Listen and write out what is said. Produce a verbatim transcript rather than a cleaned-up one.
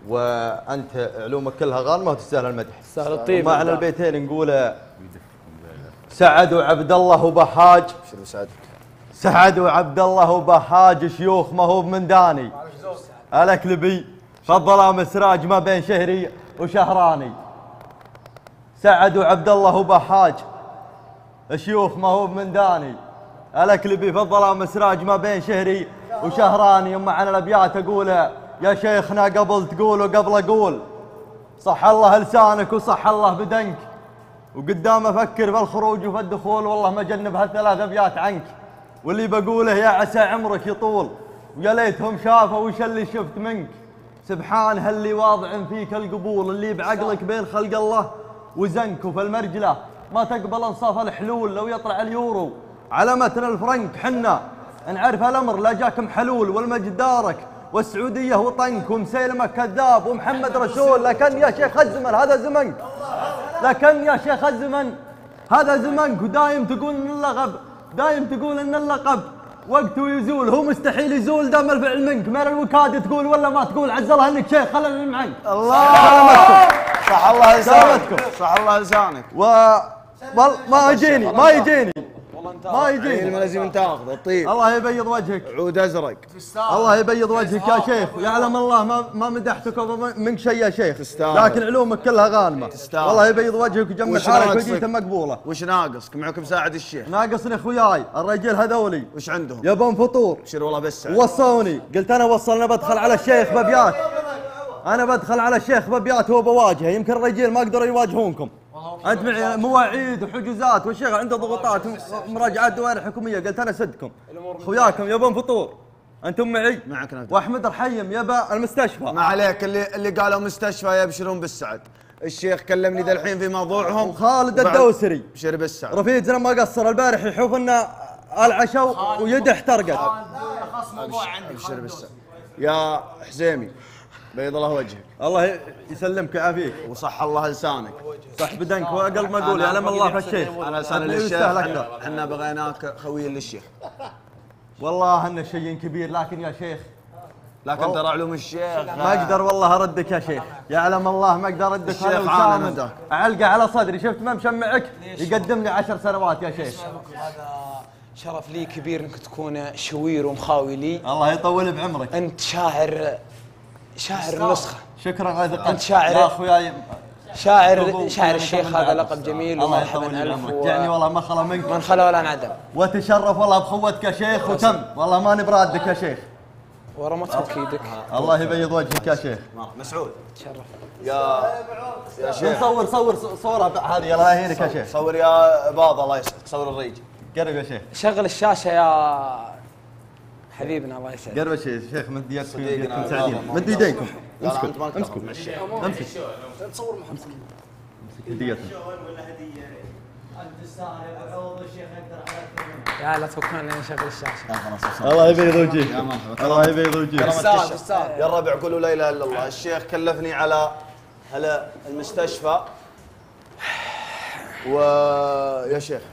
وانت علومك كلها غانمه وتستاهل المدح. تستاهل الطيب. ومعنى البيتين نقول سعد وعبد الله وبهاج. سعد سعد وعبد الله وبهاج شيوخ ما هو من داني. الاكلبي فالظلام سراج ما بين شهري وشهراني. سعد وعبد الله وبهاج شيوخ ما هو من داني. الاكلبي فالظلام سراج ما بين شهري وشهراني. ومعنى الابيات اقول يا شيخنا قبل تقول وقبل اقول صح الله لسانك وصح الله بدنك، وقدام افكر بالخروج وفي الدخول والله ما جنب هالثلاث ابيات عنك. واللي بقوله يا عسى عمرك يطول ويا ليتهم شافوا وش اللي شفت منك. سبحان هاللي واضع فيك القبول اللي بعقلك بين خلق الله وزنك. وفي المرجله ما تقبل انصاف الحلول لو يطلع اليورو على متن الفرنك. حنا نعرف الامر لا جاكم حلول والمجد دارك والسعوديه وطنك ومسيلمه كذاب ومحمد رسول. لكن يا شيخ الزمن هذا زمنك، لكن يا شيخ الزمن هذا زمنك. ودايم تقول ان اللقب دايم تقول ان اللقب وقته يزول، هو مستحيل يزول دام الفعل منك. من الوكاده تقول ولا ما تقول عز الله انك شيخ خلنا معك. الله صح الله لسانك صح الله لسانك. و والله ما يجيني ما يجيني ما يجيني ما لازم تاخذ الطيب. الله يبيض وجهك عود ازرق. الله يبيض وجهك يا شيخ. ويعلم الله ما ما مدحتك منك شيء يا شيخ، تستاهل. لكن علومك كلها غانمه. تستاهل. الله يبيض وجهك وجمع حالك وجيته مقبوله. وش ناقصك؟ معك مساعد الشيخ. ناقصني اخوياي الرجال هذولي. وش عندهم؟ يبون فطور. ابشر والله بس وصوني قلت انا وصلنا بدخل على الشيخ بابيات. انا بدخل على الشيخ بابيات هو بواجهه. يمكن الرجال ما قدروا يواجهونكم. انت معي مواعيد وحجوزات والشيخ عنده ضغوطات ومراجعات دوائر حكوميه. قلت انا سدكم اخوياكم يبون فطور. انتم معي؟ معك نفس. واحمد الحيم يبا المستشفى. ما عليك اللي اللي قالوا مستشفى يبشرون بالسعد. الشيخ كلمني ذا الحين في موضوعهم. وخالد الدوسري ابشر بالسعد. رفيقنا ما قصر البارح يحوف لنا العشاء ويده احترقت. ابشر بالسعد يا حزيمي بيض الله وجهك. الله يسلمك ويعافيك وصح الله لسانك. صح بدنك واقل ما اقول يعلم الله في الشيخ. انا لسان للشيخ. احنا بغيناك خوي للشيخ. والله انه شيء كبير لكن يا شيخ لكن ترى علوم الشيخ ما اقدر والله اردك يا شيخ. يعلم الله ما اقدر اردك. الشيخ عامل اعلقه على صدري. شفت ما مشمعك يقدم لي عشر سنوات يا شيخ. هذا شرف لي كبير انك تكون شوير ومخاوي لي. الله يطول بعمرك. انت شاعر شاعر النسخه. شكرا على ثقتك. انت شاعر يا اخوياي. شاعر شاعر الشيخ هذا لقب جميل ومرحبا الف. يعني والله ما خلا منك. من خلا ولا انعدم. وتشرف والله بخوتك يا شيخ وتم والله ماني برادك يا شيخ. ورا ما تفك ايدك. الله يبيض وجهك يا شيخ. مسعود تشرف يا يا شيخ. صور صور صورها هذه الله يهينك يا شيخ. صور يا باض الله يسعدك. صور الريج. قرب يا شيخ. شغل الشاشه يا حبيبنا الله يسعدك. قرب يا شيخ. مد يدكم يدكم سعيدين. مد يديكم. امسكوا امسكوا امسك. تصور محمد. امسك هديتهم. يا لا تفكرنا لين نشغل الشاشه. الله يبيض وجهك. الله يبيض وجهك. يا الربع قولوا لا اله الا الله. الشيخ كلفني على هلا المستشفى ويا شيخ